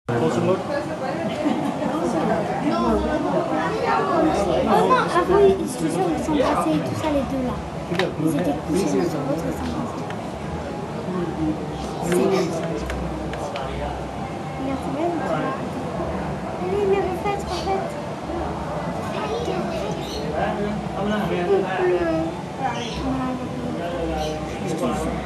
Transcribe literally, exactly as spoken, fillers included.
Oh non, avant, je suis sûre qu'ils s'embrassaient et tout ça, les deux là. Ils étaient couchés l'un sur l'autre et s'embrassaient. Regarde, c'est même. Allez, mais refaites, refaites. On pleut. Je te jure.